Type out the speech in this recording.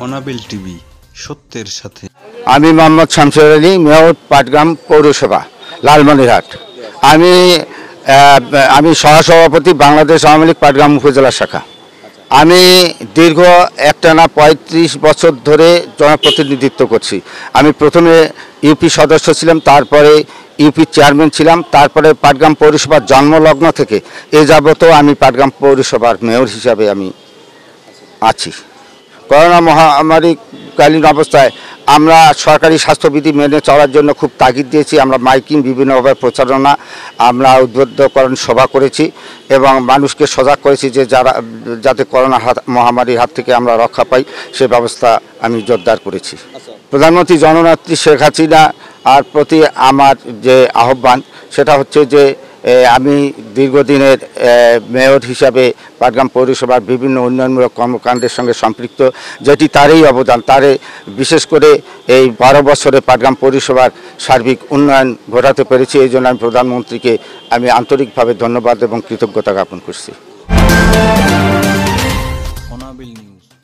অনাবিল টিভি, সত্যের সাথে। আমি মোহাম্মদ শামসুর আলী, মেয়র পাটগ্রাম পৌরসভা, লালমনিরহাট। আমি সহসভাপতি বাংলাদেশ আওয়ামী লীগ পাটগ্রাম উপজেলা শাখা। আমি দীর্ঘ একটানা ৩৫ বছর ধরে জনপ্রতিনিধিত্ব করছি। আমি প্রথমে ইউপি সদস্য ছিলাম, তারপরে ইউপি চেয়ারম্যান ছিলাম, তারপরে পাটগ্রাম পৌরসভার জন্মলগ্ন থেকে এ যাবতও আমি পাটগ্রাম পৌরসভার মেয়র হিসাবে আমি আছি। করোনা মহামারীকালীন অবস্থায় আমরা সরকারি স্বাস্থ্যবিধি মেনে চলার জন্য খুব তাগিদ দিয়েছি। আমরা মাইকিং, বিভিন্নভাবে প্রচারণা, আমরা উদ্বুদ্ধকরণ সভা করেছি এবং মানুষকে সজাগ করেছি যে যাতে করোনা মহামারীর হাত থেকে আমরা রক্ষা পাই সে ব্যবস্থা আমি জোরদার করেছি। প্রধানমন্ত্রী জননেত্রী শেখ হাসিনা আর প্রতি আমার যে আহ্বান সেটা হচ্ছে যে আমি দীর্ঘদিনের মেয়র হিসাবে পাটগ্রাম পৌরসভার বিভিন্ন উন্নয়নমূলক কর্মকাণ্ডের সঙ্গে সম্পৃক্ত, যেটি তারই অবদান। তারে বিশেষ করে এই 12 বছরে পাটগ্রাম পৌরসভার সার্বিক উন্নয়ন ঘটাতে পেরেছি। এই জন্য আমি প্রধানমন্ত্রীকে আমি আন্তরিকভাবে ধন্যবাদ এবং কৃতজ্ঞতা জ্ঞাপন করছি। অনাবিল নিউজ।